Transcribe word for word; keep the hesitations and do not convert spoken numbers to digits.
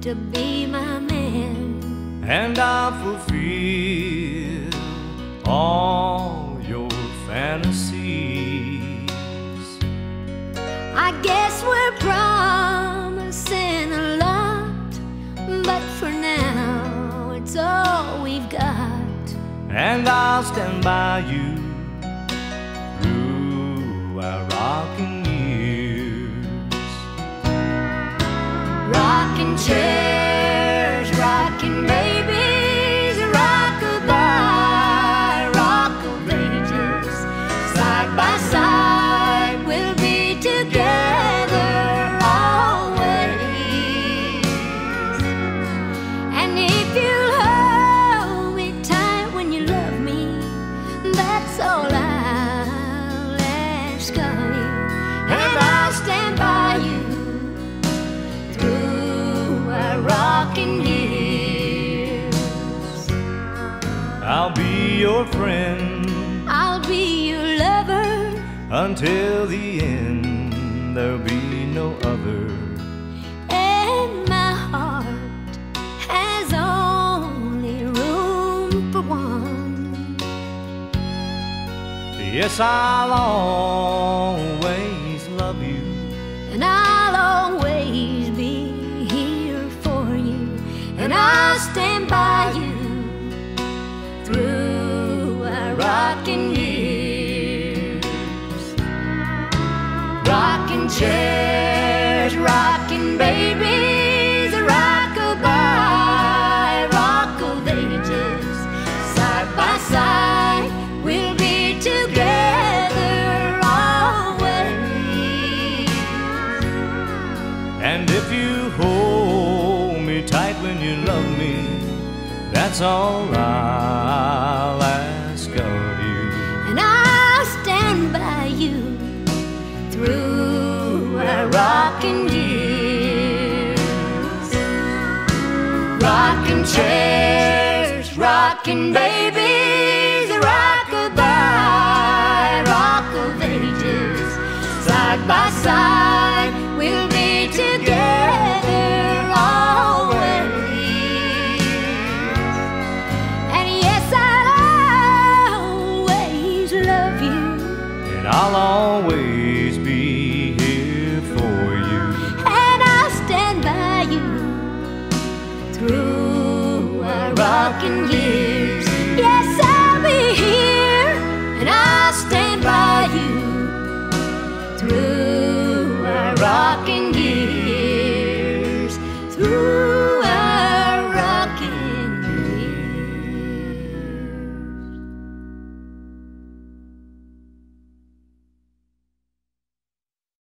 to be my man, and I'll fulfill all your fantasies. I guess we're promising a lot, but for now it's all we've got. And I'll stand by you through our rocking years. Rocking chairs, rocking babies, rock-a-bye, rock of ages. Side by side we'll be together always. And if you'll hold me tight when you love me, that's all I'll ask of you. And I'll stand by you through our rocking years. I'll be your friend I'll be your lover until the end. There'll be no other. and my heart has only room for one. Yes, I'll always love you, And I'll always be here for you, and I'll stand by you through our rocking years. Rocking chairs, rocking babies, rock-a-bye, rock of ages. Side by side we'll be together always. and if you hold me tight when you love me, that's all I'll ask of you. And I'll stand by you through our rocking years. Rocking chairs, rocking babies, rock-a-bye, rock of ages. Side by side we'll be together always. And yes, I'll always love you, And I'll always be here for you. and I'll stand by you through our rocking years.